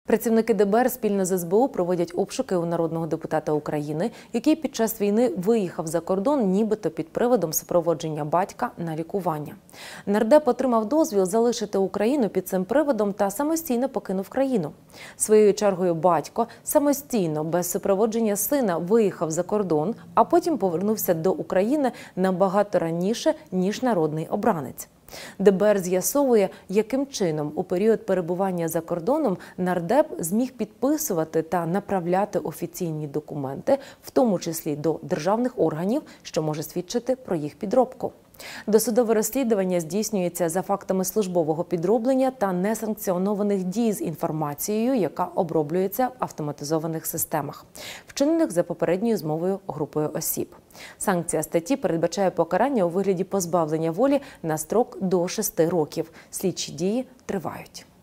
Працівники ДБР спільно з СБУ проводять обшуки у народного депутата України, який під час війни виїхав за кордон нібито під приводом супроводження батька на лікування. Нардеп отримав дозвіл залишити Україну під цим приводом та самостійно покинув країну. Своєю чергою батько самостійно, без супроводження сина, виїхав за кордон, а потім повернувся до України набагато раніше, ніж народний обранець. ДБР з'ясовує, яким чином у період перебування за кордоном нардеп зміг підписувати та направляти офіційні документи, в тому числі до державних органів, що може свідчити про їх підробку. Досудове розслідування здійснюється за фактами службового підроблення та несанкціонованих дій з інформацією, яка оброблюється в автоматизованих системах, вчинених за попередньою змовою групою осіб. Санкція статті передбачає покарання у вигляді позбавлення волі на строк до 6 років. Слідчі дії тривають.